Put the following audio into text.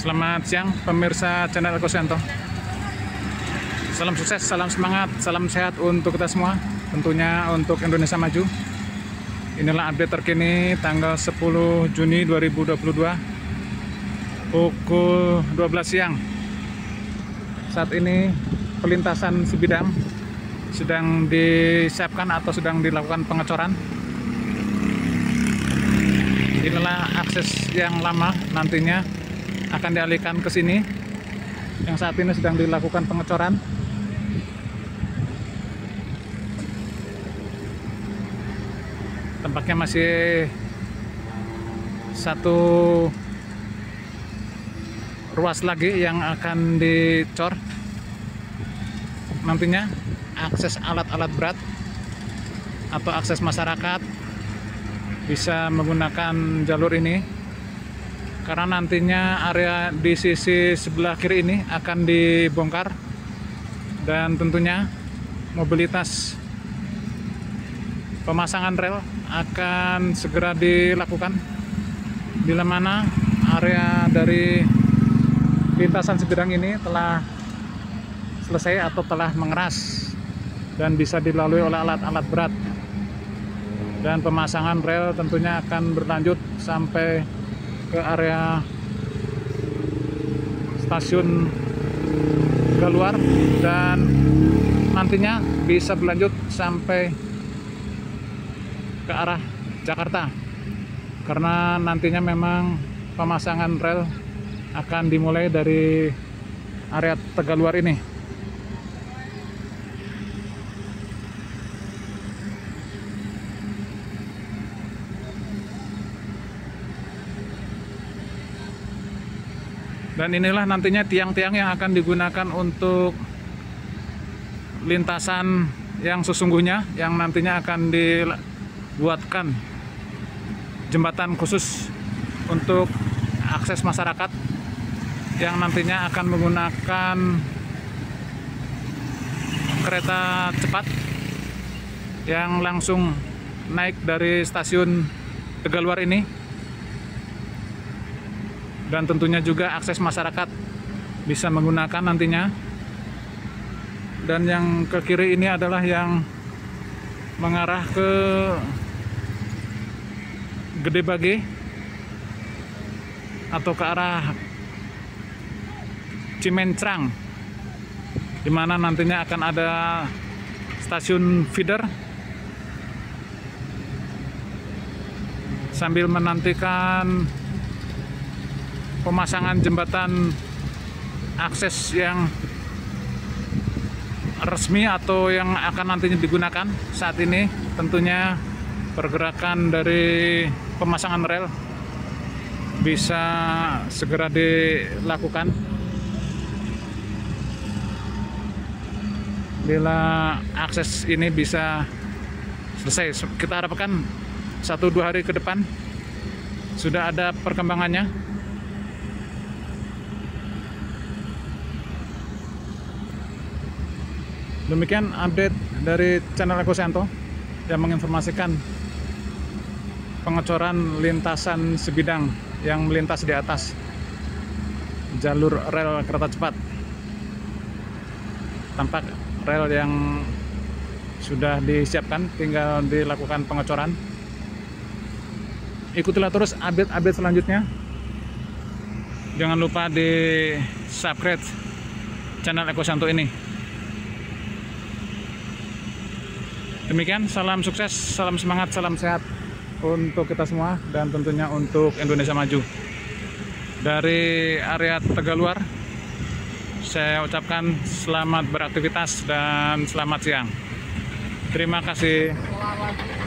Selamat siang pemirsa channel Ekosento. Salam sukses, salam semangat, salam sehat untuk kita semua. Tentunya untuk Indonesia Maju. Inilah update terkini tanggal 10 Juni 2022 pukul 12 siang. Saat ini pelintasan sebidang sedang disiapkan atau sedang dilakukan pengecoran. Inilah akses yang lama, nantinya akan dialihkan ke sini. Yang saat ini sedang dilakukan pengecoran. Tampaknya masih satu ruas lagi yang akan dicor. Nantinya akses alat-alat berat atau akses masyarakat bisa menggunakan jalur ini, karena nantinya area di sisi sebelah kiri ini akan dibongkar dan tentunya mobilitas pemasangan rel akan segera dilakukan bila mana area dari lintasan sebidang ini telah selesai atau telah mengeras dan bisa dilalui oleh alat-alat berat, dan pemasangan rel tentunya akan berlanjut sampai ke area stasiun Tegaluar dan nantinya bisa berlanjut sampai ke arah Jakarta, karena nantinya memang pemasangan rel akan dimulai dari area Tegaluar ini. Dan inilah nantinya tiang-tiang yang akan digunakan untuk lintasan yang sesungguhnya, yang nantinya akan dibuatkan jembatan khusus untuk akses masyarakat yang nantinya akan menggunakan kereta cepat yang langsung naik dari stasiun Tegaluar ini. Dan tentunya juga akses masyarakat bisa menggunakan nantinya. Dan yang ke kiri ini adalah yang mengarah ke Gede Bage atau ke arah Cimencrang, di mana nantinya akan ada stasiun feeder sambil menantikan pemasangan jembatan akses yang resmi atau yang akan nantinya digunakan. Saat ini tentunya pergerakan dari pemasangan rel bisa segera dilakukan bila akses ini bisa selesai. Kita harapkan 1-2 hari ke depan sudah ada perkembangannya. Demikian update dari channel Ekosento yang menginformasikan pengecoran lintasan sebidang yang melintas di atas jalur rel kereta cepat. Tampak rel yang sudah disiapkan, tinggal dilakukan pengecoran. Ikutilah terus update-update selanjutnya. Jangan lupa di subscribe channel Ekosento ini. Demikian, salam sukses, salam semangat, salam sehat untuk kita semua dan tentunya untuk Indonesia Maju. Dari area Tegaluar, saya ucapkan selamat beraktivitas dan selamat siang. Terima kasih.